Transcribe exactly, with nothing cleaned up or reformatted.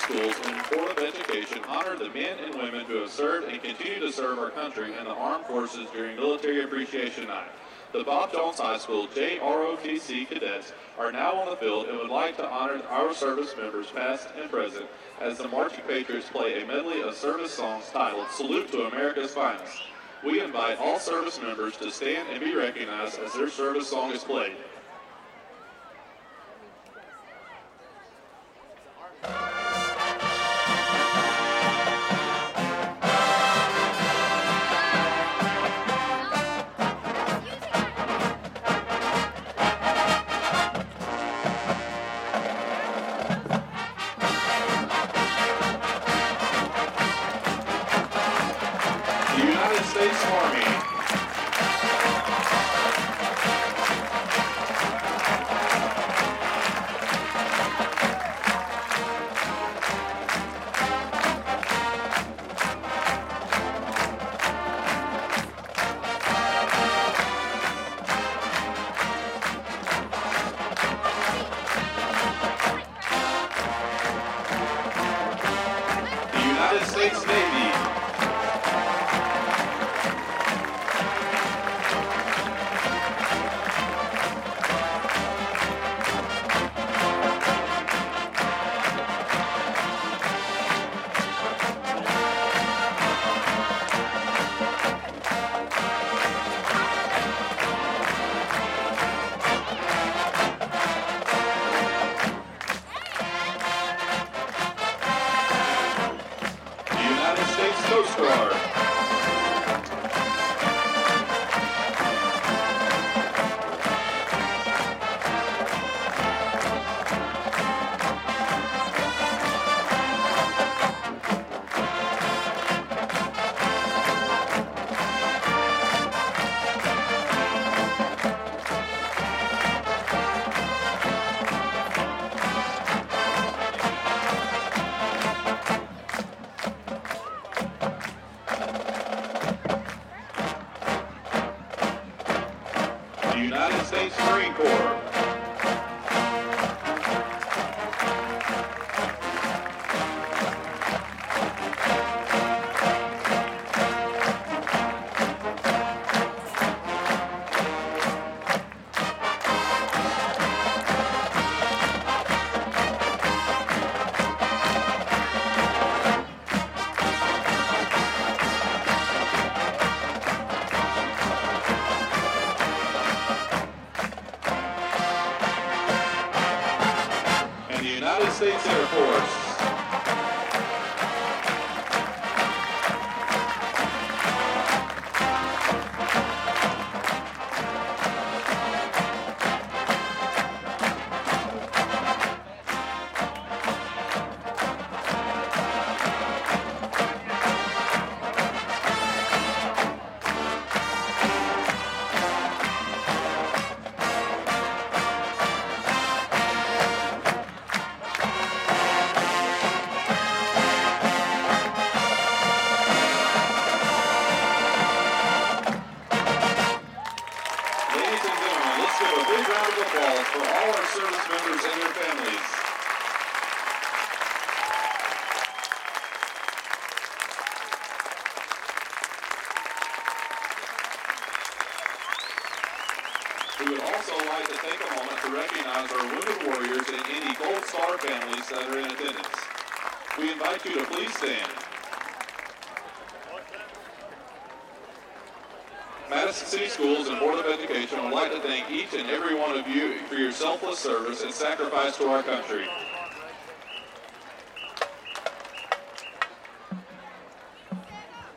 Schools and Board of Education honor the men and women who have served and continue to serve our country in the armed forces during Military Appreciation Night. The Bob Jones High School J R O T C cadets are now on the field and would like to honor our service members past and present as the Marching Patriots play a medley of service songs titled Salute to America's Finest. We invite all service members to stand and be recognized as their service song is played. States Army. The United States Navy. Coast Guard. United States Marine Corps. United States Air Force. Give a big round of applause for all our service members and their families. We would also like to take a moment to recognize our wounded warriors and any Gold Star families that are in attendance. We invite you to please stand. Madison City Schools and Board of Education would like to thank each and every one of you for your selfless service and sacrifice to our country.